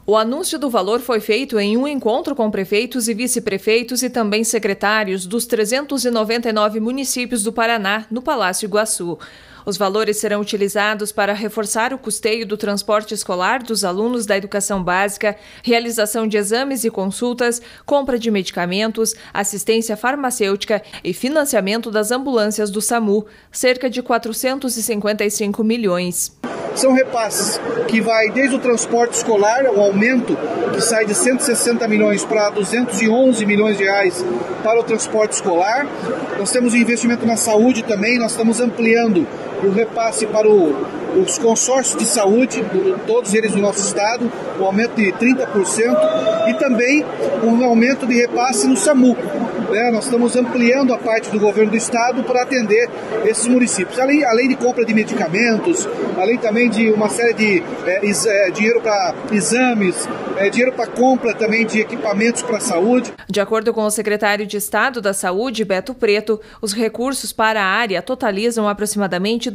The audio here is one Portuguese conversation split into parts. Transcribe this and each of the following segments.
O anúncio do valor foi feito em um encontro com prefeitos e vice-prefeitos e também secretários dos 399 municípios do Paraná, no Palácio Iguaçu. Os valores serão utilizados para reforçar o custeio do transporte escolar dos alunos da educação básica, realização de exames e consultas, compra de medicamentos, assistência farmacêutica e financiamento das ambulâncias do SAMU, cerca de 455 milhões. São repasses que vai desde o transporte escolar, o aumento que sai de 160 milhões para 211 milhões de reais para o transporte escolar. Nós temos o investimento na saúde também, nós estamos ampliando o repasse para os consórcios de saúde, todos eles do nosso estado, um aumento de 30% e também um aumento de repasse no SAMU. Nós estamos ampliando a parte do governo do estado para atender esses municípios, além de compra de medicamentos, além também de uma série de dinheiro para exames, dinheiro para compra também de equipamentos para a saúde. De acordo com o secretário de Estado da Saúde, Beto Preto, os recursos para a área totalizam aproximadamente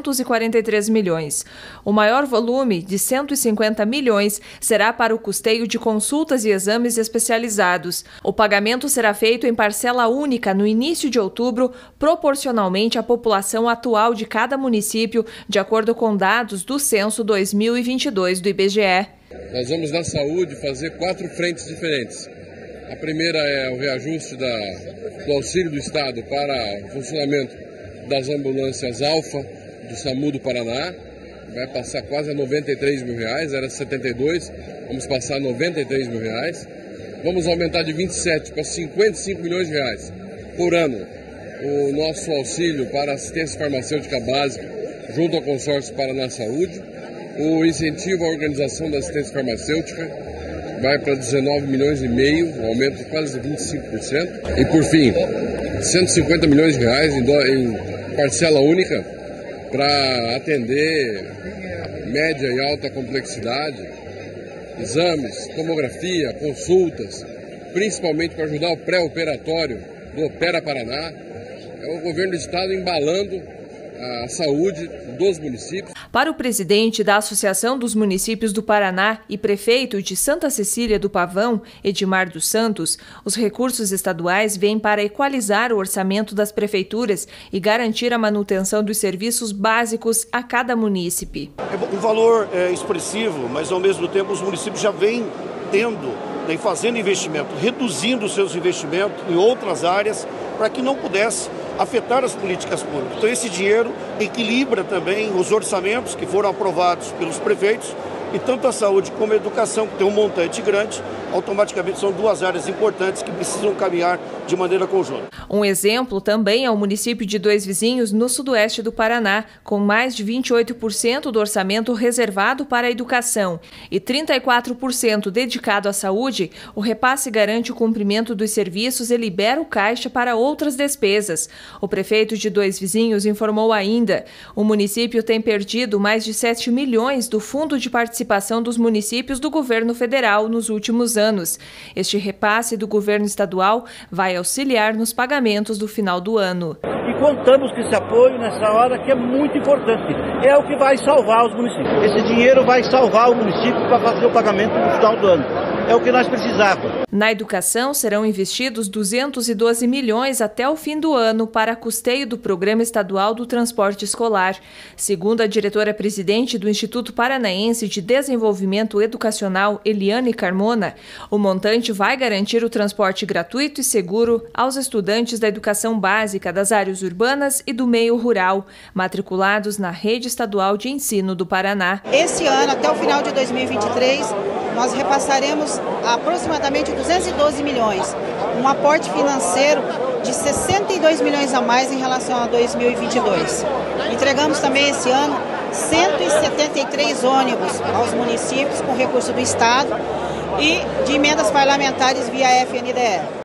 243 milhões. O maior volume, de 150 milhões, será para o custeio de consultas e exames especializados. O pagamento será feito em parcela única no início de outubro, proporcionalmente à população atual de cada município, de acordo com dados do Censo 2022 do IBGE. Nós vamos, na saúde, fazer 4 frentes diferentes. A primeira é o reajuste do auxílio do Estado para o funcionamento das ambulâncias Alfa do SAMU do Paraná. Vai passar quase a 93 mil reais, era 72, vamos passar a 93 mil reais. Vamos aumentar de 27 para 55 milhões de reais por ano o nosso auxílio para assistência farmacêutica básica junto ao consórcio Paraná Saúde. O incentivo à organização da assistência farmacêutica vai para 19 milhões e meio, um aumento de quase 25%. E por fim, 150 milhões de reais em parcela única para atender média e alta complexidade, exames, tomografia, consultas, principalmente para ajudar o pré-operatório do Opera Paraná. É o governo do estado embalando a saúde dos municípios. Para o presidente da Associação dos Municípios do Paraná e prefeito de Santa Cecília do Pavão, Edmar dos Santos, os recursos estaduais vêm para equalizar o orçamento das prefeituras e garantir a manutenção dos serviços básicos a cada munícipe. Um valor expressivo, mas ao mesmo tempo os municípios já vêm fazendo investimento, reduzindo seus investimentos em outras áreas para que não pudesse afetar as políticas públicas. Então esse dinheiro equilibra também os orçamentos que foram aprovados pelos prefeitos e tanto a saúde como a educação, que tem um montante grande, automaticamente são duas áreas importantes que precisam caminhar de maneira conjunta. Um exemplo também é o município de Dois Vizinhos, no sudoeste do Paraná, com mais de 28% do orçamento reservado para a educação e 34% dedicado à saúde. O repasse garante o cumprimento dos serviços e libera o caixa para outras despesas. O prefeito de Dois Vizinhos informou ainda: o município tem perdido mais de 7 milhões do Fundo de Participação dos Municípios do governo federal nos últimos anos. Este repasse do governo estadual vai auxiliar nos pagamentos do final do ano. E contamos com esse apoio nessa hora, que é muito importante. É o que vai salvar os municípios. Esse dinheiro vai salvar o município para fazer o pagamento no final do ano. É o que nós precisávamos. Na educação serão investidos 212 milhões até o fim do ano para custeio do Programa Estadual do Transporte Escolar. Segundo a diretora-presidente do Instituto Paranaense de Desenvolvimento Educacional, Eliane Carmona, o montante vai garantir o transporte gratuito e seguro aos estudantes da educação básica das áreas urbanas e do meio rural, matriculados na Rede Estadual de Ensino do Paraná. Esse ano, até o final de 2023, nós repassaremos aproximadamente 212 milhões, um aporte financeiro de 62 milhões a mais em relação a 2022. Entregamos também esse ano 173 ônibus aos municípios com recurso do Estado e de emendas parlamentares via FNDE.